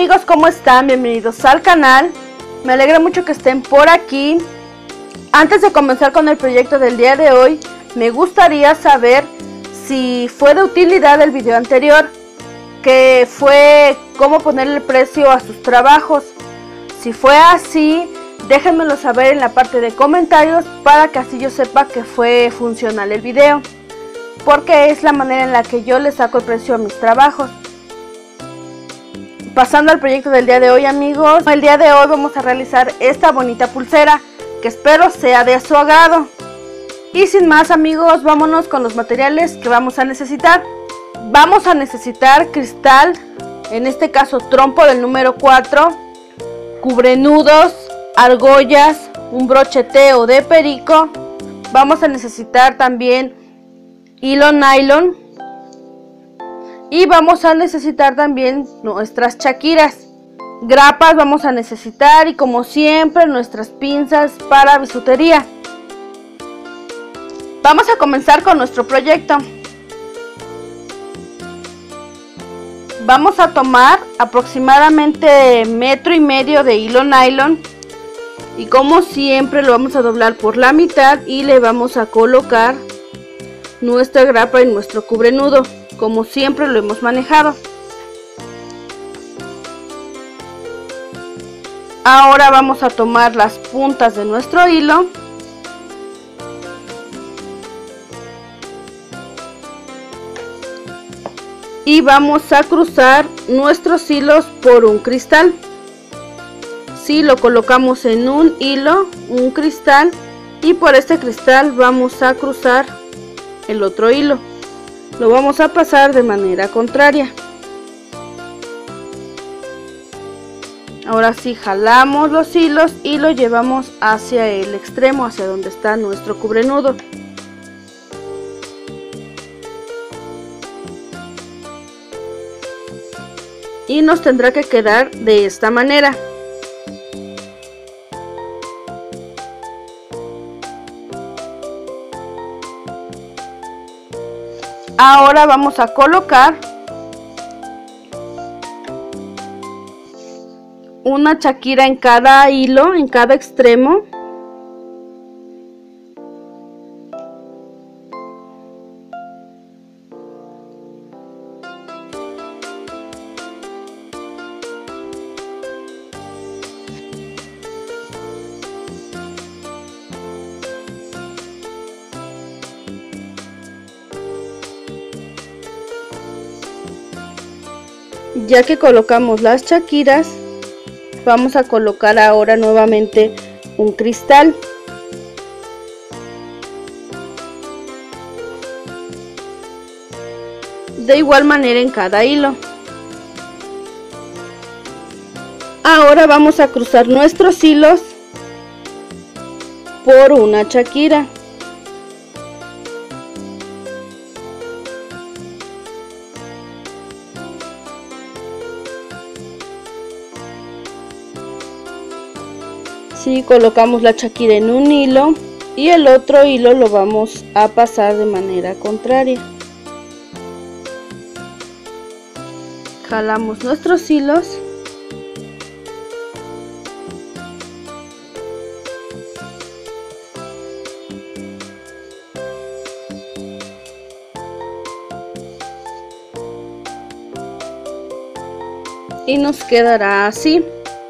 amigos, ¿cómo están? Bienvenidos al canal. Me alegra mucho que estén por aquí. Antes de comenzar con el proyecto del día de hoy, me gustaría saber si fue de utilidad el video anterior, que fue cómo ponerle precio a sus trabajos. Si fue así, déjenmelo saber en la parte de comentarios para que así yo sepa que fue funcional el video, porque es la manera en la que yo le saco el precio a mis trabajos. Pasando al proyecto del día de hoy, amigos, el día de hoy vamos a realizar esta bonita pulsera que espero sea de su agrado. Y sin más, amigos, vámonos con los materiales que vamos a necesitar. Vamos a necesitar cristal, en este caso trompo del número 4, cubrenudos, argollas, un brocheteo de perico. Vamos a necesitar también hilo nylon. Y vamos a necesitar también nuestras chaquiras. Grapas vamos a necesitar y, como siempre, nuestras pinzas para bisutería. Vamos a comenzar con nuestro proyecto. Vamos a tomar aproximadamente 1,5 metros de hilo nylon. Y como siempre lo vamos a doblar por la mitad y le vamos a colocar nuestra grapa en nuestro cubrenudo, como siempre lo hemos manejado. Ahora vamos a tomar las puntas de nuestro hilo y vamos a cruzar nuestros hilos por un cristal. Si lo colocamos en un hilo, un cristal, y por este cristal vamos a cruzar el otro hilo. Lo vamos a pasar de manera contraria. Ahora sí, jalamos los hilos y lo llevamos hacia el extremo, hacia donde está nuestro cubrenudo. Y nos tendrá que quedar de esta manera. Ahora vamos a colocar una chaquira en cada hilo, en cada extremo. Ya que colocamos las chaquiras, vamos a colocar ahora nuevamente un cristal. De igual manera en cada hilo. Ahora vamos a cruzar nuestros hilos por una chaquira. Si colocamos la chaquira en un hilo y el otro hilo lo vamos a pasar de manera contraria. Jalamos nuestros hilos y nos quedará así.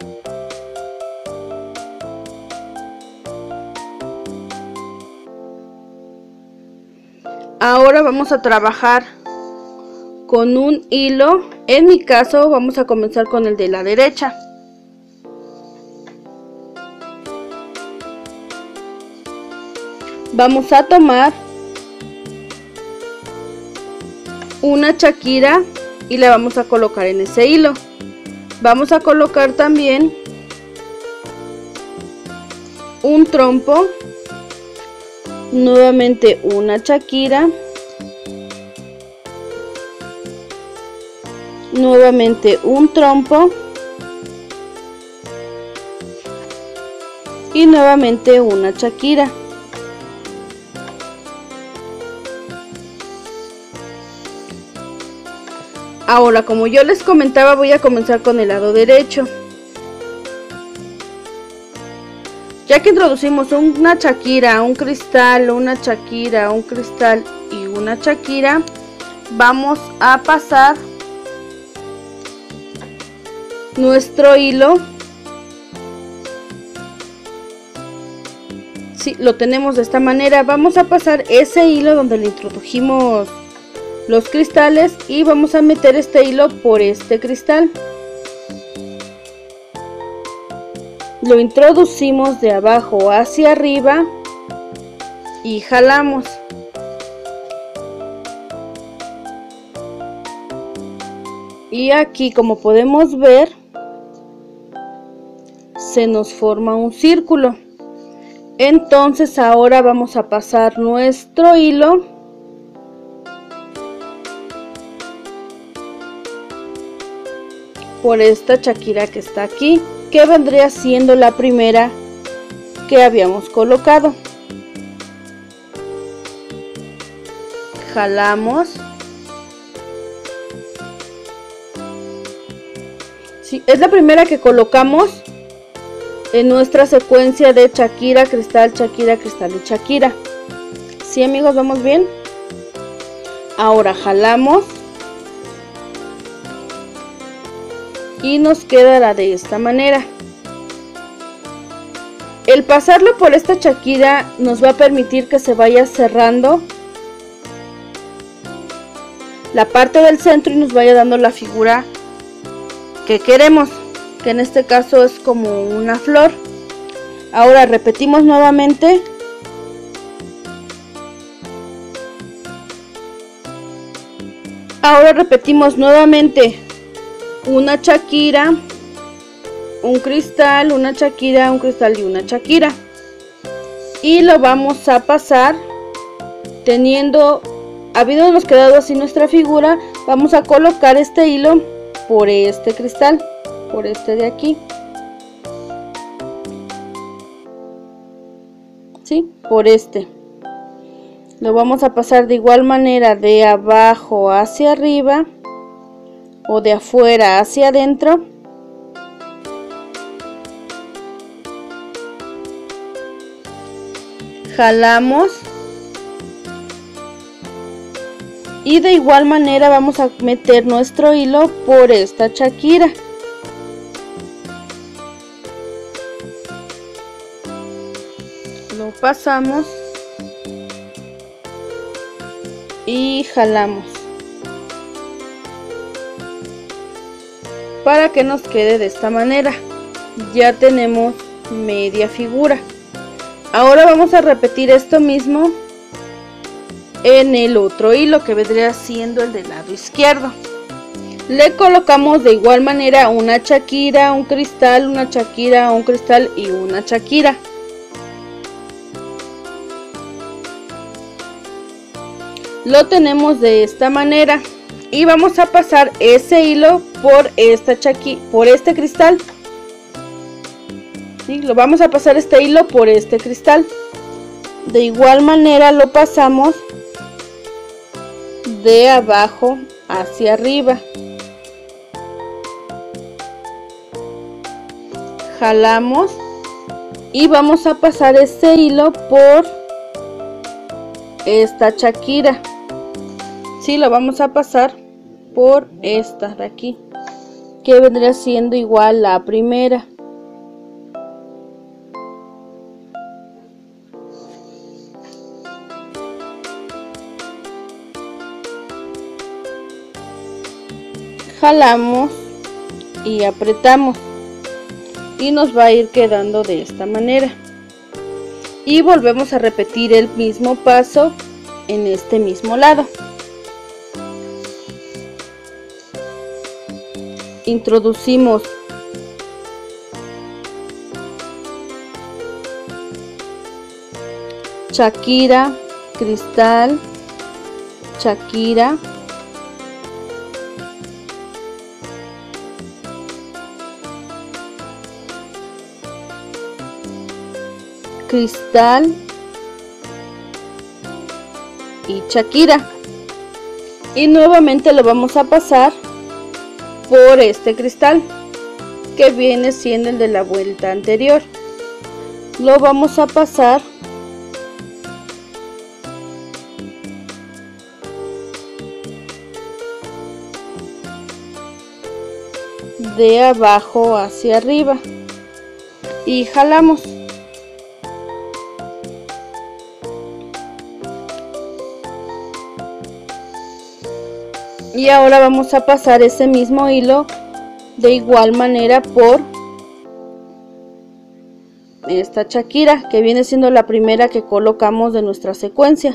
Ahora vamos a trabajar con un hilo. En mi caso vamos a comenzar con el de la derecha. Vamos a tomar una chaquira y la vamos a colocar en ese hilo. Vamos a colocar también un trompo, nuevamente una chaquira, nuevamente un trompo y nuevamente una chaquira. Ahora, como yo les comentaba, voy a comenzar con el lado derecho. Ya que introducimos una Shakira, un cristal, una Shakira, un cristal y una Shakira, vamos a pasar nuestro hilo. Sí, lo tenemos de esta manera. Vamos a pasar ese hilo donde le introdujimos los cristales y vamos a meter este hilo por este cristal. Lo introducimos de abajo hacia arriba y jalamos. Y aquí, como podemos ver, se nos forma un círculo. Entonces ahora vamos a pasar nuestro hilo por esta Shakira que está aquí, que vendría siendo la primera que habíamos colocado. Jalamos. Sí, es la primera que colocamos en nuestra secuencia de Shakira, cristal, Shakira, cristal y Shakira. ¿Sí, amigos? ¿Vamos bien? Ahora jalamos y nos quedará de esta manera. El pasarlo por esta Shakira nos va a permitir que se vaya cerrando la parte del centro y nos vaya dando la figura que queremos, que en este caso es como una flor. Ahora repetimos nuevamente. Ahora repetimos nuevamente una Shakira, un cristal, una Shakira, un cristal y una Shakira. Y lo vamos a pasar habiéndonos quedado así nuestra figura, vamos a colocar este hilo por este cristal, por este de aquí. ¿Sí? Por este. Lo vamos a pasar de igual manera de abajo hacia arriba o de afuera hacia adentro. Jalamos y de igual manera vamos a meter nuestro hilo por esta Shakira. Lo pasamos y jalamos para que nos quede de esta manera. Ya tenemos media figura. Ahora vamos a repetir esto mismo en el otro hilo, que vendría siendo el del lado izquierdo. Le colocamos de igual manera una Shakira, un cristal, una Shakira, un cristal y una Shakira. Lo tenemos de esta manera y vamos a pasar ese hilo por esta Shakira, por este cristal. ¿Sí? Lo vamos a pasar este hilo por este cristal. De igual manera lo pasamos de abajo hacia arriba. Jalamos y vamos a pasar este hilo por esta Shakira. Sí, lo vamos a pasar por esta de aquí, que vendría siendo igual la primera. Jalamos y apretamos y nos va a ir quedando de esta manera. Y volvemos a repetir el mismo paso en este mismo lado. Introducimos Shakira, cristal, Shakira, cristal y Shakira, y nuevamente lo vamos a pasar por este cristal que viene siendo el de la vuelta anterior. Lo vamos a pasar de abajo hacia arriba y jalamos. Y ahora vamos a pasar ese mismo hilo de igual manera por esta chaquira que viene siendo la primera que colocamos de nuestra secuencia.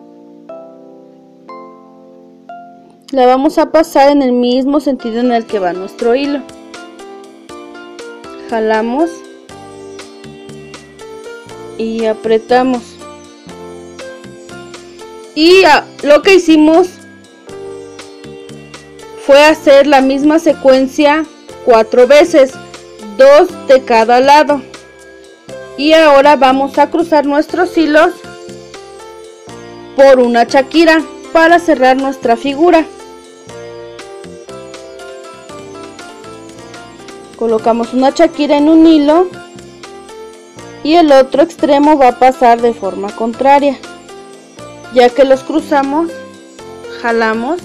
La vamos a pasar en el mismo sentido en el que va nuestro hilo. Jalamos y apretamos. Y lo que hicimos fue hacer la misma secuencia 4 veces, 2 de cada lado. Y ahora vamos a cruzar nuestros hilos por una chaquira para cerrar nuestra figura. Colocamos una chaquira en un hilo y el otro extremo va a pasar de forma contraria. Ya que los cruzamos, jalamos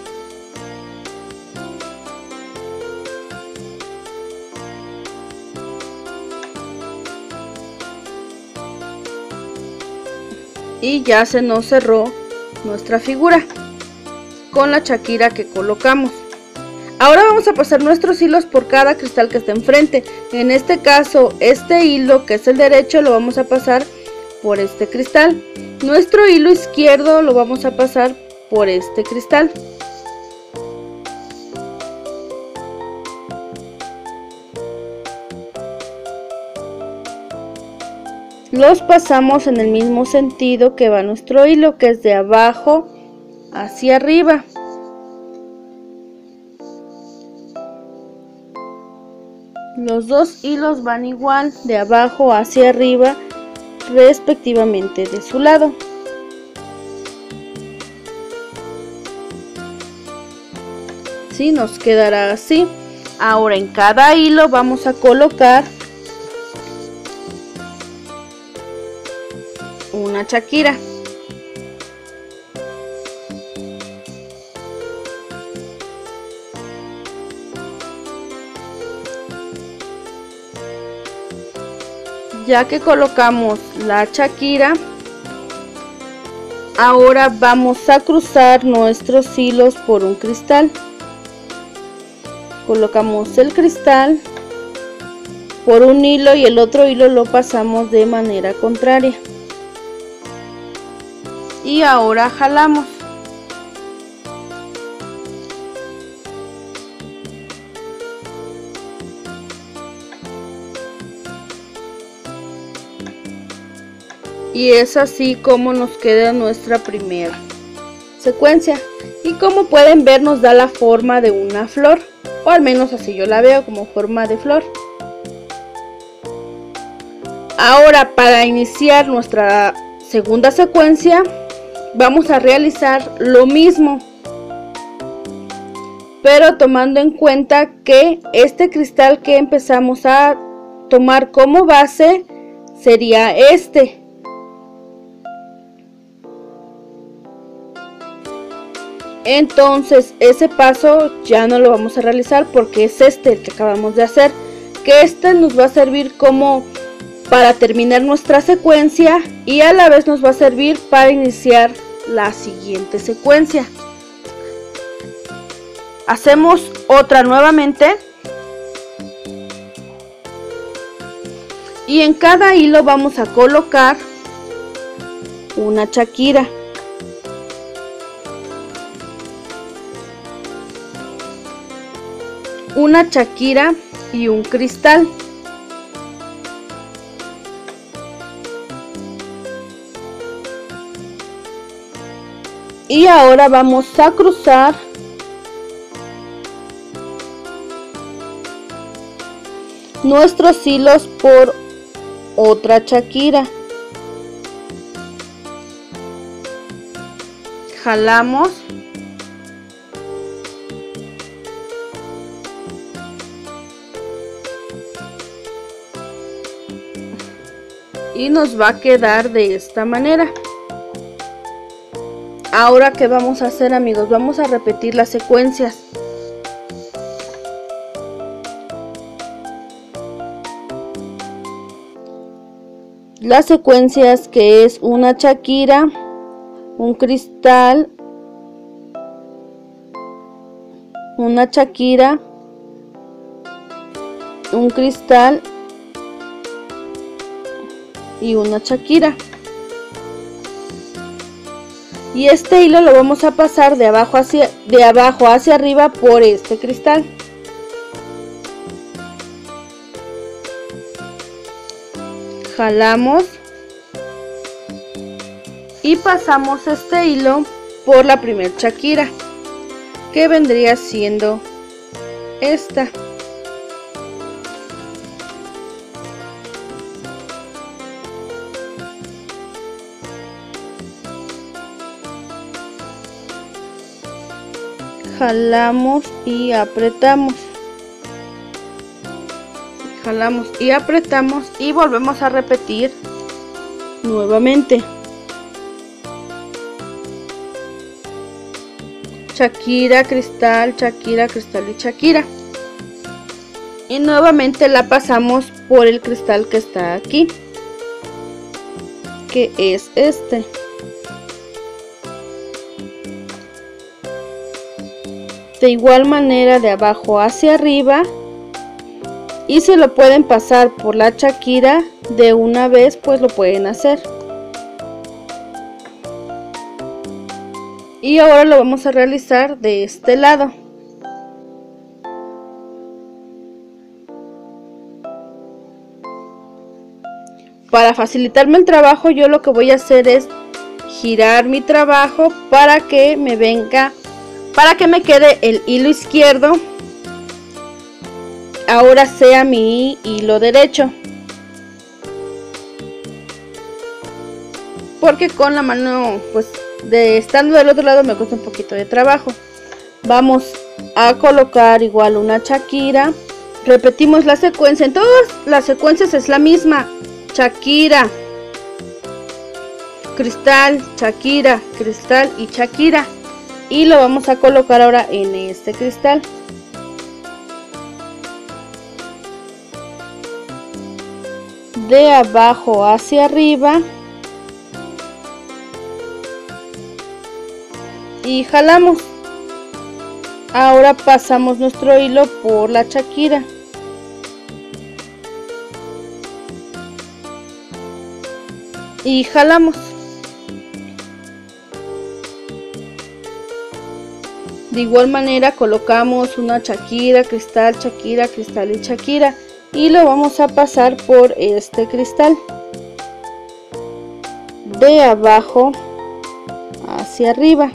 y ya se nos cerró nuestra figura con la chaquira que colocamos. Ahora vamos a pasar nuestros hilos por cada cristal que está enfrente. En este caso, este hilo que es el derecho lo vamos a pasar por este cristal. Nuestro hilo izquierdo lo vamos a pasar por este cristal. Los pasamos en el mismo sentido que va nuestro hilo, que es de abajo hacia arriba. Los dos hilos van igual, de abajo hacia arriba, respectivamente de su lado. Sí, nos quedará así. Ahora en cada hilo vamos a colocar una chaquira. Ya que colocamos la chaquira, ahora vamos a cruzar nuestros hilos por un cristal. Colocamos el cristal por un hilo y el otro hilo lo pasamos de manera contraria. Y ahora jalamos. Y es así como nos queda nuestra primera secuencia. Y como pueden ver, nos da la forma de una flor, o al menos así yo la veo, como forma de flor. Ahora, para iniciar nuestra segunda secuencia, vamos a realizar lo mismo, pero tomando en cuenta que este cristal que empezamos a tomar como base sería este. Entonces ese paso ya no lo vamos a realizar porque es este el que acabamos de hacer, que este nos va a servir como para terminar nuestra secuencia y a la vez nos va a servir para iniciar la siguiente secuencia. Hacemos otra nuevamente y en cada hilo vamos a colocar una chaquira. Una chaquira y un cristal. Y ahora vamos a cruzar nuestros hilos por otra chaquira. Jalamos. y nos va a quedar de esta manera. Ahora, ¿qué vamos a hacer, amigos? Vamos a repetir las secuencias. Las secuencias que es una chaquira, un cristal, una chaquira, un cristal y una chaquira. Y este hilo lo vamos a pasar de abajo hacia arriba por este cristal. Jalamos y pasamos este hilo por la primer chaquira, que vendría siendo esta. Jalamos y apretamos. Jalamos y apretamos y volvemos a repetir nuevamente. Chaquira, cristal, chaquira, cristal y chaquira. Y nuevamente la pasamos por el cristal que está aquí, que es este. De igual manera de abajo hacia arriba, y si lo pueden pasar por la chaquira de una vez, pues lo pueden hacer. Y ahora lo vamos a realizar de este lado. Para facilitarme el trabajo, yo lo que voy a hacer es girar mi trabajo para que me quede el hilo izquierdo ahora sea mi hilo derecho, porque con la mano, pues estando del otro lado me cuesta un poquito de trabajo. Vamos a colocar igual una chaquira, repetimos la secuencia. En todas las secuencias es la misma: chaquira, cristal, chaquira, cristal y chaquira. Y lo vamos a colocar ahora en este cristal. De abajo hacia arriba y jalamos. Ahora pasamos nuestro hilo por la chaquira. Y jalamos. De igual manera colocamos una chaquira, cristal, chaquira, cristal y chaquira. Y lo vamos a pasar por este cristal. De abajo hacia arriba.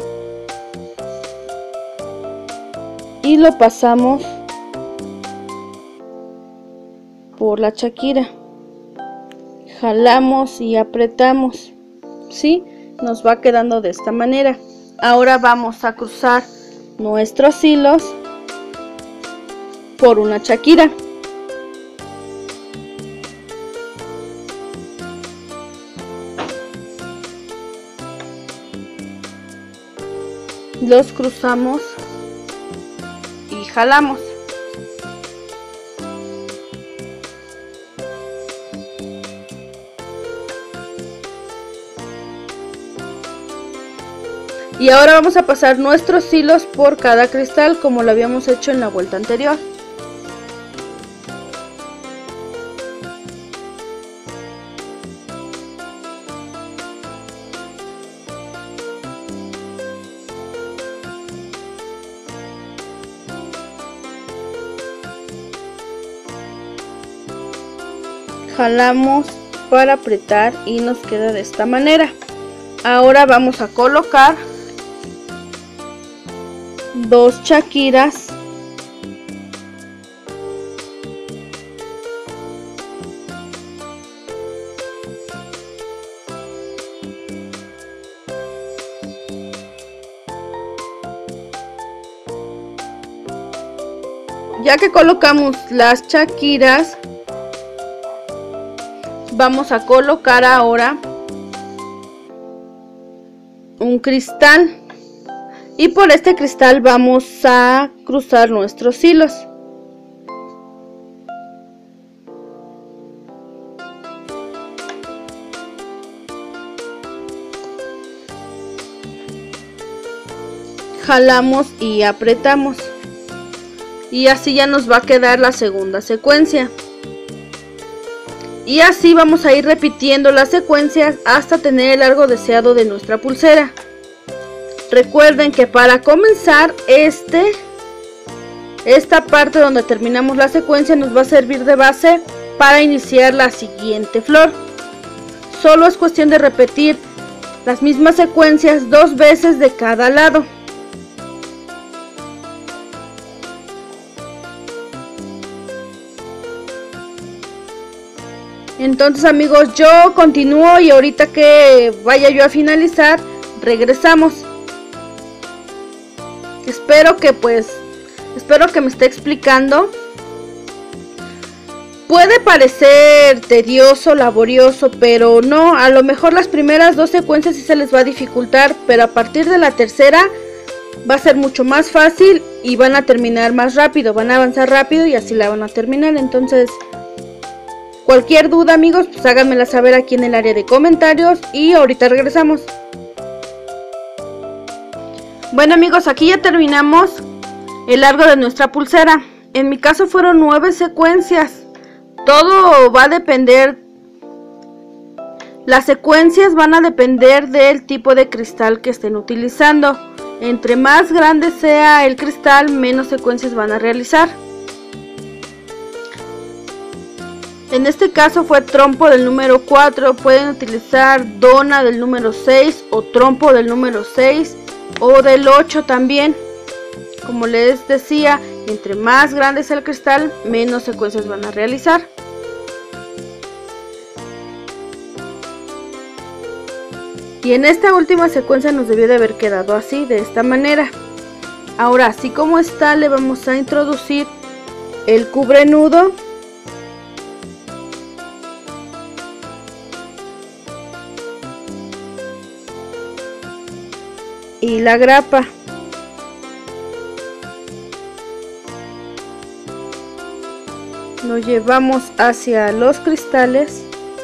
Y lo pasamos por la chaquira. Jalamos y apretamos. ¿Sí? Nos va quedando de esta manera. Ahora vamos a cruzar nuestros hilos por una chaquira. Los cruzamos y jalamos. Y ahora vamos a pasar nuestros hilos por cada cristal como lo habíamos hecho en la vuelta anterior. Jalamos para apretar y nos queda de esta manera. Ahora vamos a colocar dos chaquiras ya que colocamos las chaquiras, vamos a colocar ahora un cristal y por este cristal vamos a cruzar nuestros hilos. Jalamos y apretamos y así ya nos va a quedar la segunda secuencia, y así vamos a ir repitiendo las secuencias hasta tener el largo deseado de nuestra pulsera. Recuerden que para comenzar esta parte donde terminamos la secuencia nos va a servir de base para iniciar la siguiente flor. Solo es cuestión de repetir las mismas secuencias 2 veces de cada lado. Entonces amigos, yo continúo y ahorita que vaya yo a finalizar regresamos. Espero que me esté explicando. Puede parecer tedioso, laborioso, pero no, a lo mejor las primeras 2 secuencias sí se les va a dificultar, pero a partir de la tercera va a ser mucho más fácil y van a terminar más rápido, van a avanzar rápido y así la van a terminar. Entonces, cualquier duda amigos, pues háganmela saber aquí en el área de comentarios y ahorita regresamos. Bueno amigos, aquí ya terminamos el largo de nuestra pulsera. En mi caso fueron 9 secuencias. Todo va a depender, las secuencias van a depender del tipo de cristal que estén utilizando. Entre más grande sea el cristal, menos secuencias van a realizar. En este caso fue trompo del número 4, pueden utilizar dona del número 6 o trompo del número 6 o del 8 también. Como les decía, entre más grande sea el cristal, menos secuencias van a realizar. Y en esta última secuencia nos debió de haber quedado así, de esta manera. Ahora, así como está, le vamos a introducir el cubrenudo. Y la grapa. Lo llevamos hacia los cristales.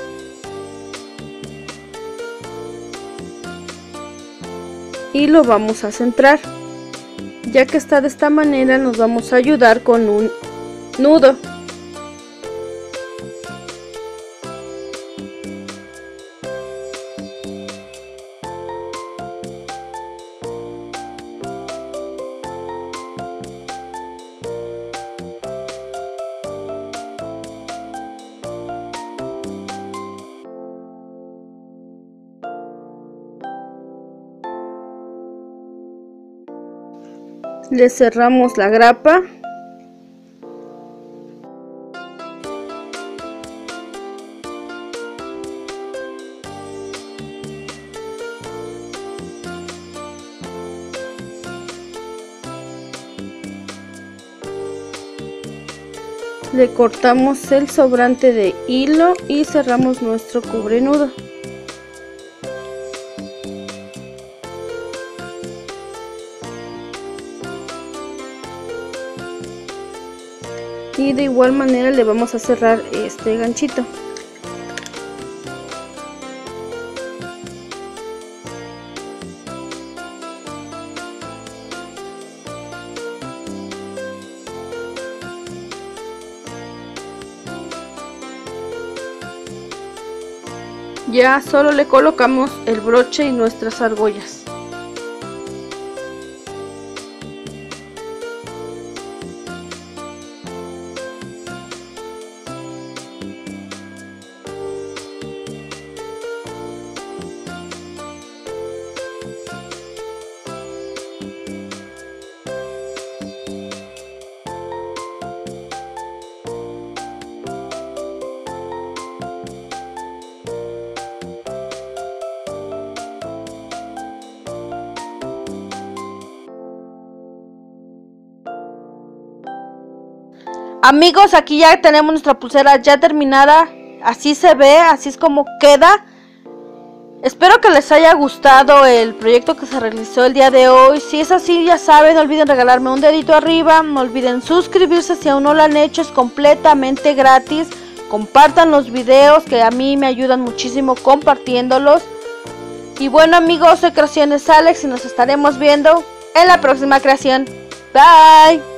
Y lo vamos a centrar. Ya que está de esta manera, nos vamos a ayudar con un nudo. Le cerramos la grapa. Le cortamos el sobrante de hilo y cerramos nuestro cubrenudo. Y de igual manera le vamos a cerrar este ganchito. Ya solo le colocamos el broche y nuestras argollas. Amigos, aquí ya tenemos nuestra pulsera ya terminada. así se ve, así es como queda. Espero que les haya gustado el proyecto que se realizó el día de hoy. Si es así, ya saben, no olviden regalarme un dedito arriba, no olviden suscribirse si aún no lo han hecho, es completamente gratis. Compartan los videos que a mí me ayudan muchísimo compartiéndolos. Y bueno amigos, soy Creaciones Alex y nos estaremos viendo en la próxima creación. Bye.